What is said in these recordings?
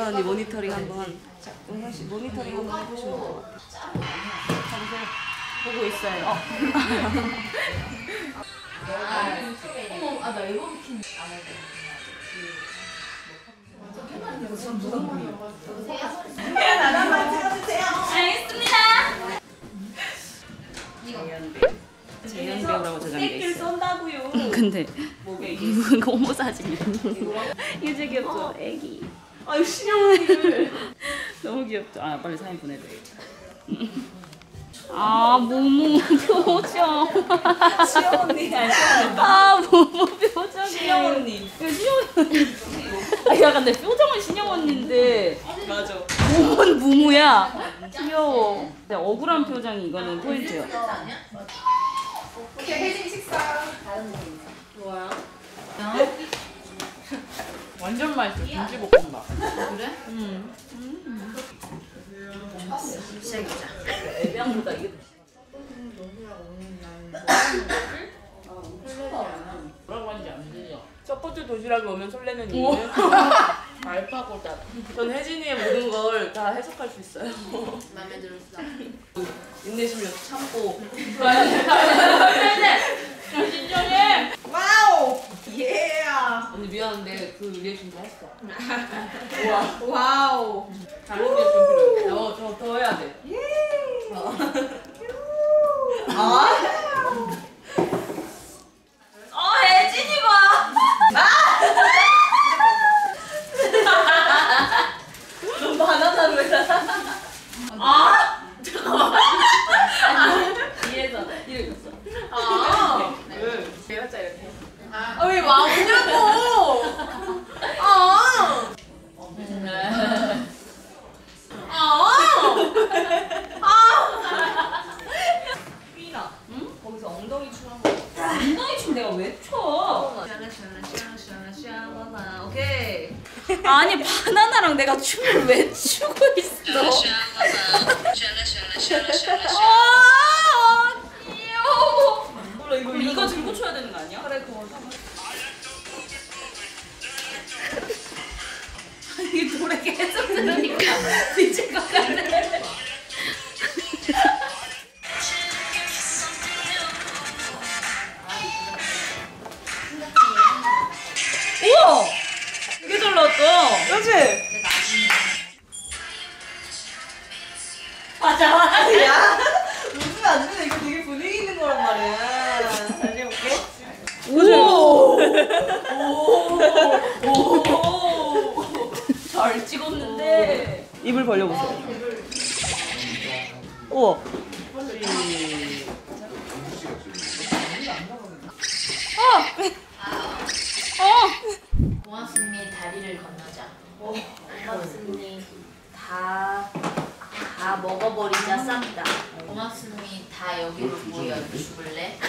언니 모니터링 한번. 자, 은선 씨 모니터링 한번 해보시면 될 것 같아요. 잠들 보고 있어요. 어머, 나 앨범 키는 안 할 때. 하나만 찍어주세요. 알겠습니다. 재현 배우라고 저장돼 있어요. 쏜다고요. 근데 목에 이거 호모 사진이야. 이거 되게 귀엽죠? 애기. 아유 신영 언니를. 너무 귀엽죠? 아 빨리 사진 보내드려야겠다. 아 모모 표정. 시영 언니 알죠? 아 모모 표정이. 신영 언니. 이거 신영 언니. 아 약간 내 표정은 신영 언니인데 맞아. 몸은 무무야. 귀여워. 근데 억울한 표정이 이거는 포인트예요. 오케이 혜진 식사. 좋아요. 완전 맛있어. 김치볶음밥. 그래? 시작이자. 애비양보다 이게 뭐라고 하는지 안 들려. 첫 번째 도시락이 오면 설레는 이유는 알파고다. 전 혜진이의 모든 걸 다 해석할 수 있어요. 마음에 들었어. 인내심을 참고. 진정해. 와우. 예. 언니 미안한데 그 리액션 다 했어. 와우. 다른 리액션 필요해. 더 해야 돼. 예. 아. 혜진이 봐. 너 바나나로 해라. 아. 뒤에서 이렇게 있어. 아. 내가 짜 이렇게. 왜 와우냐고. 아. 삐나. 응? 거기서 엉덩이 춤 한번. 엉덩이 춤 내가 왜 춰? 샤라샤라샤라샤라샤라샤라. 오케이. 아니 바나나랑 내가 춤을 왜 추고 있어? 아 귀여워. 몰라 이거 들고 춰야 되는 거 아니야? 그래 그거. 이 노래 계속 들으니까 미칠 것 같네. 우와! 되게 잘 나왔다. 그렇지? 맞아. 야 웃으면 안 돼. 이거 되게 분위기 있는 거란 말이야. 다시 해볼게. 오! 오! 잘 찍었는데. 입을 벌려보세요. 우와. 고맙습니다. 다리를 건너자. 고맙습니다. 다 먹어버리자 싹 다. 고맙습니다. 다 여기로 모여 죽을래?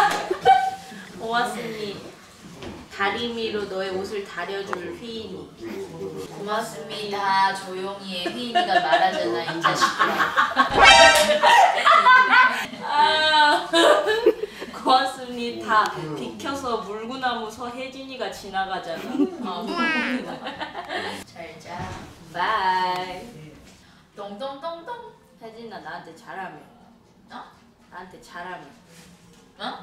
고맙습니다. 다리미로 너의 옷을 다려줄 휘인이. 고맙습니다. 조용히 해. 휘인이가 말하잖아 이 자식들아. 고맙습니다. 비켜서 물구나무 서혜진이가 지나가잖아. 잘자. 바이. 똥똥똥똥. 혜진아 나한테 잘하며. 어? 나한테 잘하며. 어?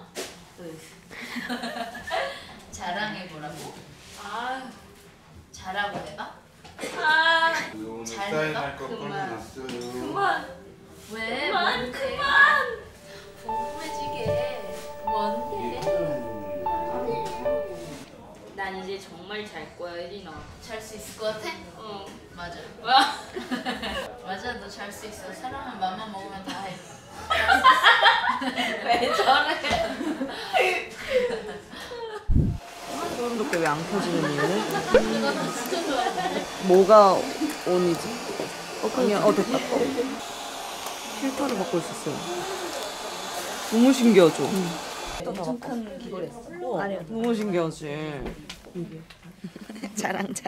자랑해보라고? 아, 잘하고 해봐? 오늘 잘 사인할 거 그만. 꺼내놨어요. 그만. 왜? 그만 뭔데? 그만. 궁금해지게. 뭔데? 난 이제 정말 잘 거야 혜진아. 잘 수 있을 것 같아? 어. 맞아. 와. 맞아, 너 잘 수 있어. 사람은 맘만 먹으면 다 해. 왜 저래? 소름 돋게 왜 안 켜지는 이유는? 이거 진짜 좋아해. 뭐가 온이지? 아니야, 됐다. 필터를 바꿀 수 있어요. 너무 신기하죠? 엄청 큰 기계를 했어. 아니요. 너무 신기하지? 자랑.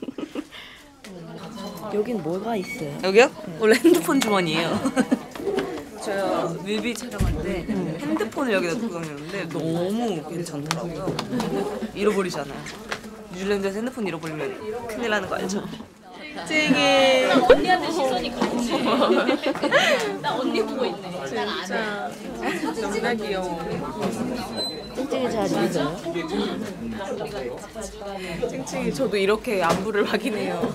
여긴 뭐가 있어요? 여기요? 원래 핸드폰 주머니예요. 제가 뮤비 촬영할 때 핸드폰을 여기다 두고 다녔는데 너무 괜찮더라고요. 잃어버리잖아요. 뉴질랜드에서 핸드폰 잃어버리면 큰일 나는 거 알죠? 찡해. 나 언니한테 시선이 가지. 나 언니 보고 있네. 진짜 너무나 귀여워. 찡찡이 잘 읽어요? 찡찡이 저도 이렇게 안부를 확인해요.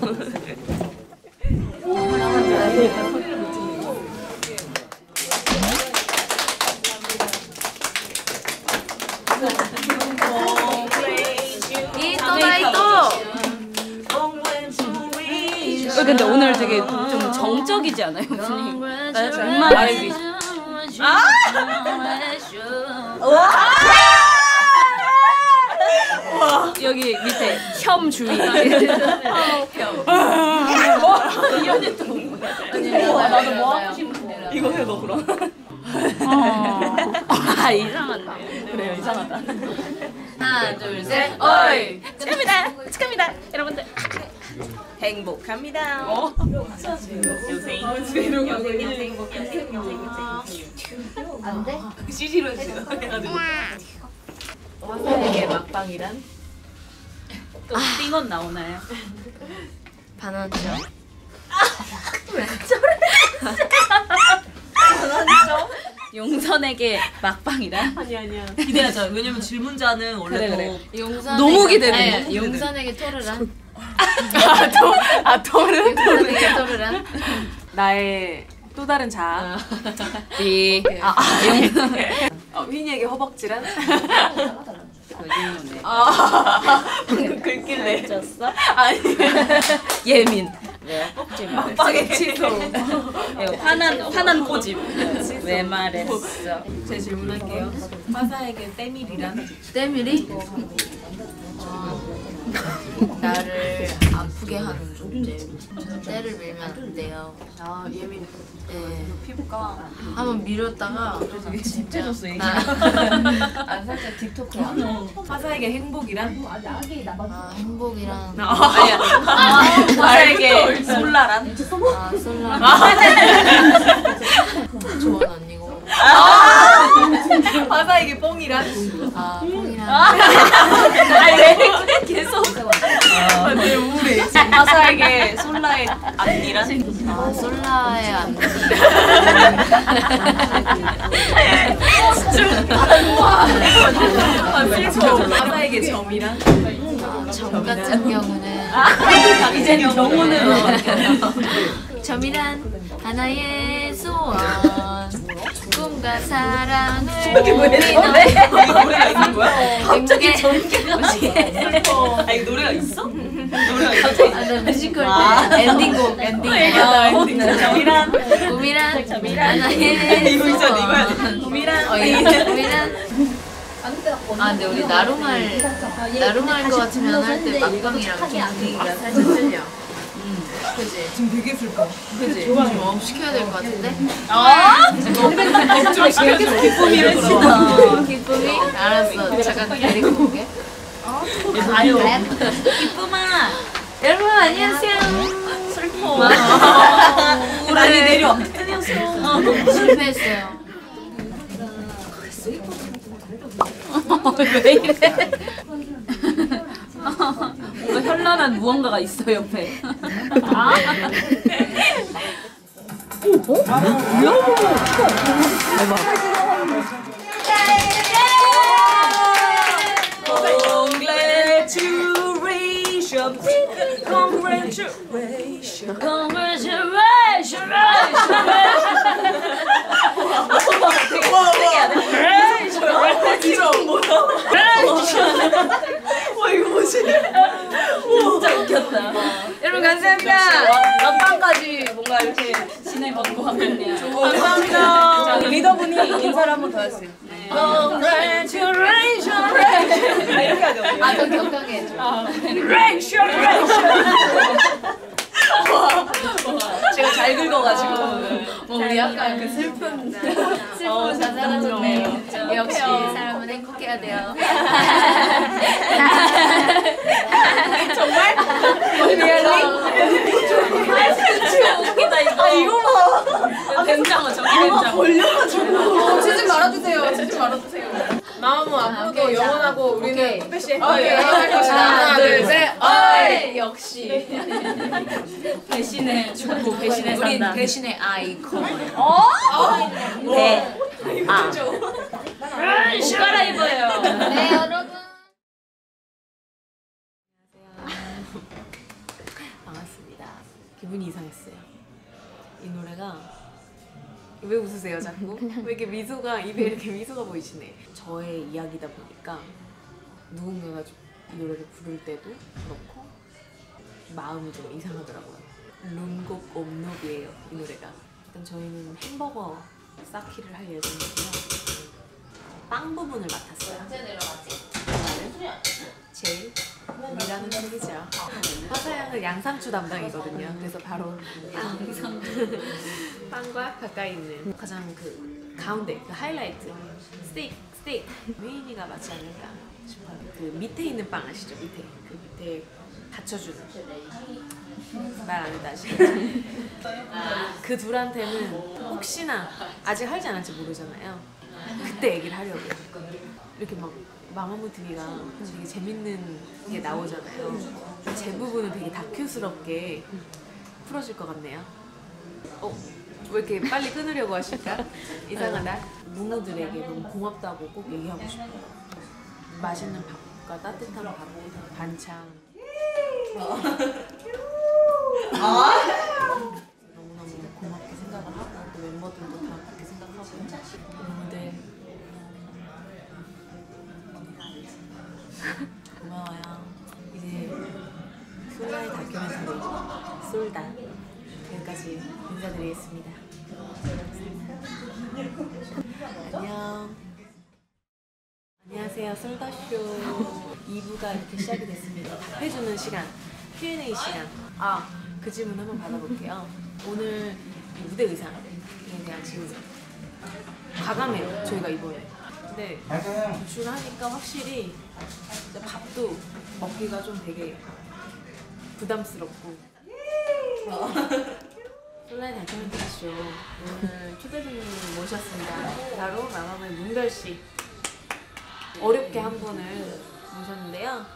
근데 오늘 되게 좀 정적이지 않아요? 분위기. 나 정말 말비. 여기 밑에 혐 주의. 이현이 또 뭐야? 나도 뭐 하고 싶은데. 이거 해 너 그럼. 아 이상한데. 그래요 이상하다. 하나, 둘, 셋. 어이 축하합니다. 축하합니다 여러분들. 행복합니다. 안 돼? CG로 해주세요. 해가지고. 이게 막방이란? 또 띵언 나오나요? 반환점. 용선에게 막방이란? 아니야. 기대하자. 왜냐면 질문자는 원래 그래. 용선에게 너무 기대돼, 아니, 너무 기대돼. 용선에게 토르란? 토르? 용선에게 토르란? 나의 또 다른 자. 비. 휘니에게 허벅지란? 거짓말이네. 방금 긁길래. 졌어? 아니. 예민. 빵에 취소. 화난 꼬집. 왜 말했어? 제 질문할게요. 화사에게 때밀이란? 때밀이? 나를 아프게 하는 존재. 때를 밀면 안 돼요. 아 예민해. 네. 피부가. 한번 밀었다가 진짜 살짝 틱톡해. 화사에게 행복이란? 행복이랑 아니야. 화사에게 솔라란? 솔라 좋은 언니고 화사에게 뽕이란? 뽕이랑 아니 왜 계속. 네 우울해. 화사에게 솔라의 앞니란? 솔라의 언니. 슬퍼. 화사에게 점이란? 점 같은 경우는 이제 경호는 점이란 하나의 소원 꿈과 사랑을 이게 왜 노래? 이거 노래가 있는 거야? 갑자기 아 이거 노래가 있어? 노래가 있어? 나 뮤지컬 때 엔딩곡 점이란? 꿈이란 하나의 이거 있잖아, 이거 해야 돼. 소원 꿈이란? 꿈이란 근데 우리 나루말 거 같으면 할 때 막방이랑 분위기가 살짝 틀려. 그지? 지금 되게 슬퍼. 그지? 좀 업 시켜야 될 것 같은데? 좀 시켜줘. 기쁨이를 불어. 기쁨이? 알았어. 잠깐 데리고 올게. 아유. 기쁨아! 여러분 안녕하세요. 슬퍼. 우울하니 내려. 실패했어요. 왜 이래? 뭔가 현란한 무언가가 있어 옆에. 와 이거 뭐지? 진짜 웃겼다. 여러분 감사합니다. 옆방까지 뭔가 이렇게 진행받고 하면요. 감사합니다. 리더분이 인사를 한 번 더 하세요. Congratulations. 이렇게 하죠. 더 격하게 해줘. 제가 잘 긁어가지고. 우리 약간 그 슬픈 가사라졌네요. 역시 사람은 행복해야 돼요. 정말? 웃기다 이거. 아 이거 봐. 된장어 저기 된장어. 걸려가지고. 치지 말아주세요. 치지 말아주세요. 마마무 앞으로도 영원하고 우리는 뽀빼씨 하나, 둘, 셋. 어이! 역시 배신의 축구 배신의 우린 산다 배신의 아이콘. 네. 아. 옷 갈아입어요 네 여러분. 반갑습니다. 기분이 이상했어요. 이 노래가 왜 웃으세요 자꾸? 왜 이렇게 미소가 입에 이렇게 미소가 보이시네. 저의 이야기다 보니까 누군가가 이 노래를 부를 때도 그렇고 마음이 좀 이상하더라고요. 룸곡 옴노비예요 이 노래가. 일단 저희는 햄버거 쌓기를 할 예정이고요. 빵 부분을 맡았어요. 언제 내려갔지? 제일 이라는 책이죠. 화사양은 양상추 담당이거든요. 그래서 바로 빵과 가까이 있는 가장 그 가운데 그 하이라이트 스테이크 휘인이가 맞지 않을까 싶어요. 그 밑에 있는 빵 아시죠? 그 밑에 받쳐주는 말 안 했다 아시겠죠? 그 둘한테는 혹시나 아직 할지 안 할지 모르잖아요. 그때 얘기를 하려고요. 이렇게 막 마마무 TV가 되게 재밌는 게 나오잖아요. 제 부분은 되게 다큐스럽게 풀어질 것 같네요. 왜 이렇게 빨리 끊으려고 하실까? 이상하다. 무무들에게 너무 고맙다고 꼭 얘기하고 싶어요. 맛있는 밥과 따뜻한 밥, 반찬. 너무너무 고맙게 생각을 하고 또 멤버들도 다 그렇게 생각하고 무무들 고마워요. 이제 솔라의 다큐멘터리 솔다 여기까지 인사드리겠습니다. 안녕. 안녕하세요. 솔다쇼 2부가 이렇게 시작이 됐습니다. 답해주는 시간, Q&A 시간. 그 질문 한번 받아볼게요. 오늘 이 무대 의상에 대한 질문. 과감해요, 저희가 이번에. 근데 노출하니까 확실히 밥도 먹기가 좀 되게 부담스럽고. 솔라의 다큐멘터리쇼 오늘 초대 손님을 모셨습니다. 바로 마마무의 문별씨. 어렵게 한 분을 모셨는데요.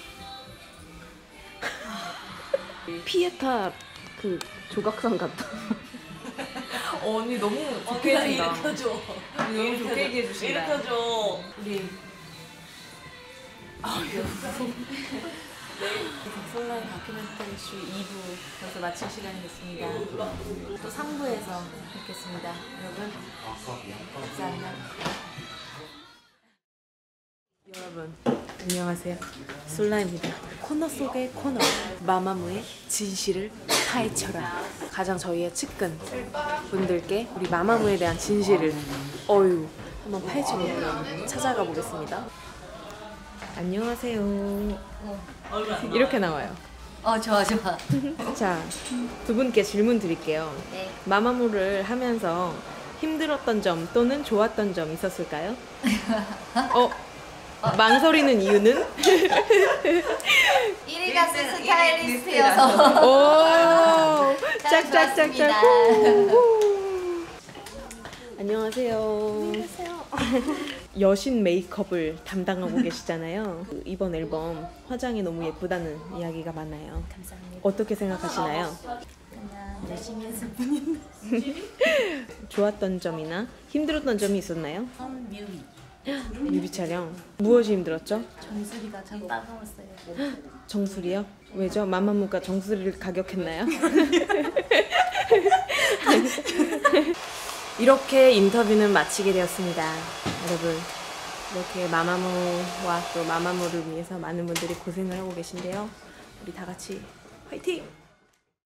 피에타 그 조각상 같다. 언니 너무 좋게 해준다. 일으켜줘. 너무 좋게 얘기해 주신다. 일으켜줘. 우리 솔라의 다큐멘터리 쇼 2부 벌써 마칠 시간이 됐습니다. 또 3부에서 뵙겠습니다. 여러분 감사합니다. 여러분 안녕하세요. 솔라입니다. 코너 속의 코너 마마무의 진실을 파헤쳐라. 가장 저희의 측근 분들께 우리 마마무에 대한 진실을 한번 파헤쳐보고 찾아가 보겠습니다. 안녕하세요. 이렇게 나와요. 좋아. 자, 두 분께 질문 드릴게요. 네. 마마무를 하면서 힘들었던 점 또는 좋았던 점 있었을까요? 망설이는 이유는? 1위가 스타일리스트여서 오, 잘 짝짝짝짝. 좋았습니다. 안녕하세요. 여신 메이크업을 담당하고 계시잖아요. 이번 앨범 화장이 너무 예쁘다는 이야기가 많아요. 감사합니다. 어떻게 생각하시나요? 그냥 열심히 했을 뿐인데. 좋았던 점이나 힘들었던 점이 있었나요? 뮤비. 뮤비 촬영. 무엇이 힘들었죠? 정수리가 참 따가웠어요. 정수리요? 왜죠? 마마무가 정수리를 가격했나요? 이렇게 인터뷰는 마치게 되었습니다. 여러분 이렇게 마마무와 또 마마무를 위해서 많은 분들이 고생을 하고 계신데요. 우리 다 같이 화이팅!